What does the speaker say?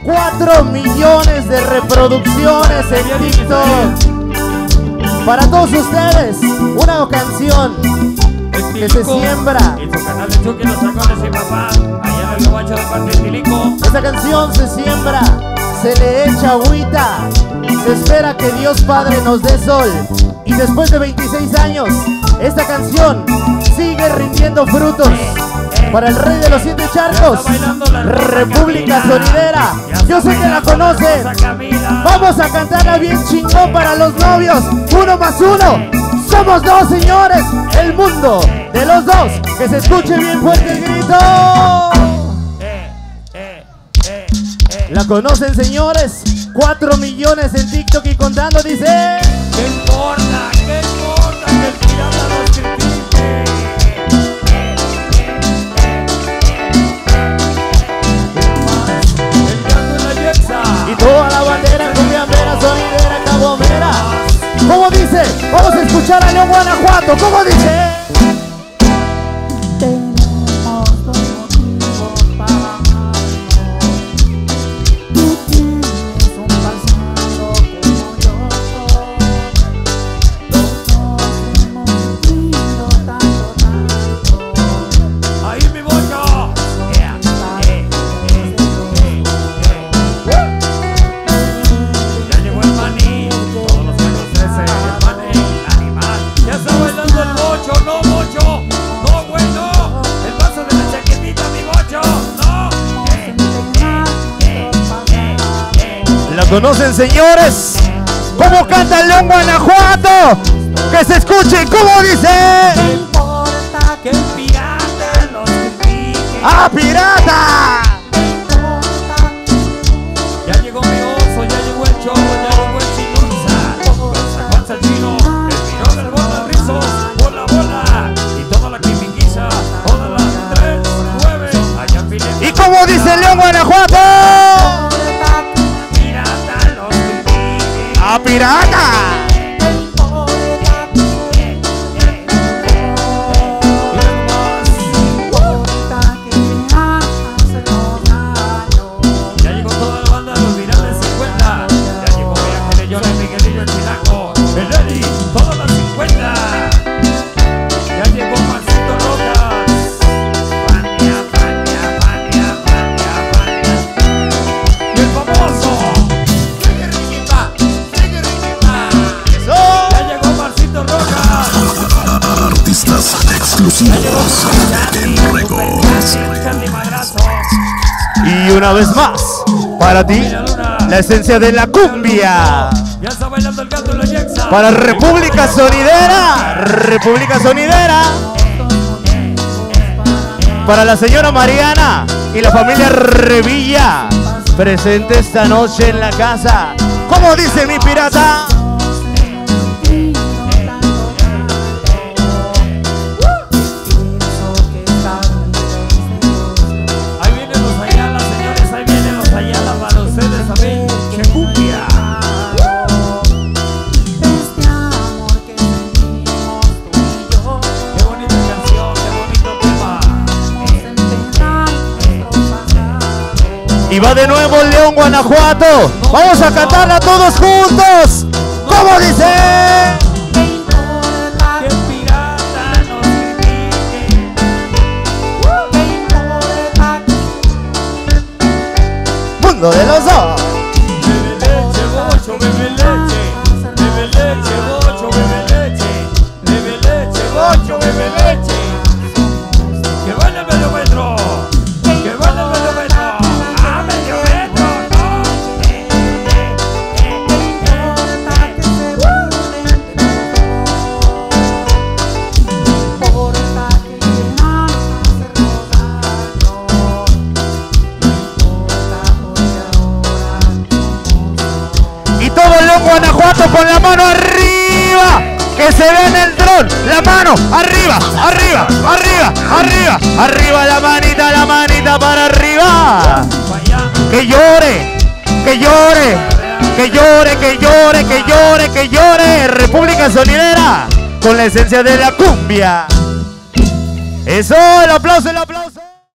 4 millones de reproducciones en TikTok. Para todos ustedes, una canción que se siembra. En su canal de Chucky Los Halcones y Papá, allá en el Gabacho de parte de Tilico. Esta canción se siembra, se le echa agüita, se espera que Dios Padre nos dé sol. Y después de 26 años, esta canción sigue rindiendo frutos. Para el rey de los 7 charcos, República Sonidera. Yo sé que la conoces. Vamos a cantarla bien chingón para los novios. 1 más 1. Somos 2, señores. El mundo de los dos. Que se escuche bien fuerte el grito. ¿La conocen, señores? 4 millones en TikTok y contando, dice. ¿Qué importa? ¿Qué importa que el pirata nos critique? Y toda la bandera cumbiambera, sonidera, cabomera. ¿Cómo dice? Vamos a escuchar a León, Guanajuato. ¿Cómo dice? Tenemos 2 motivos para amarnos. Tú tienes un pasado como yo. Los dos hemos sufrido tanto. Ahí mi bocho. Ya llegó el maní. Todos los años 13. El maní, el animal. Ya está bailando el bocho. No, bocho. No, bueno. El paso de la chaquetita, mi bocho. No. ¿La conocen, señores? ¿Cómo canta el León, Guanajuato? Que se escuche. ¿Cómo dice? No importa Que el pirata nos critique. ¡Ah, pirata! Ya llegó mi oso, ya llegó el cholo, ya llegó el chinunza. Sacuanza el chino, el pirón del bola rizos, bola, bola. Y toda la quimiquiza, todas las 3, 9, allá en Pileta. ¿Y cómo dice el León, Guanajuato? Pirata los critique. ¡Ah, pirata! Ya llegó toda la banda de los virales 50. Ya llegó mi Ángel, yo, el Miguelillo, el Chilaco, el Eddie, todas las 50. Ya llegó Marcito Rojas. Fania, Fania, Fania, Fania, Fania. Y el famoso. ¡Eso! Ya llegó Marcito Rojas. Artistas exclusivos en Records. Charlie Madrazo. Y una vez más, para ti, la esencia de la cumbia. Ya está bailando el gato en la Yexa. Para República Sonidera. República Sonidera. Para la señora Mariana y la familia Revilla. Presente esta noche en la casa. ¿Cómo dice mi pirata? Ahí vienen los Ayala, señores, ahí vienen los Ayala para ustedes también. ¡Qué cumbia! ¡Qué bonita canción, qué bonito tema! Y va de nuevo el León, Guanajuato. Vamos a cantarla todos juntos. ¿Cómo dice? ¡Que el pirata nos critique! Mundo de los dos. Bebe leche, bocho, bebe leche. Bebe leche, bocho, bebe leche. Bebe leche, bocho, bebe leche. ¡Que vaya el medio metro! ¡Que vaya el medio metro! ¡Ah, medio metro! ¡No! Y todo el León, Guanajuato con la mano arriba. Que se vea en el dron. La mano arriba, arriba, arriba, arriba. Arriba la manita para arriba. Que llore, que llore, que llore, que llore, que llore, que llore. República Sonidera con la esencia de la cumbia. Eso, el aplauso, el aplauso.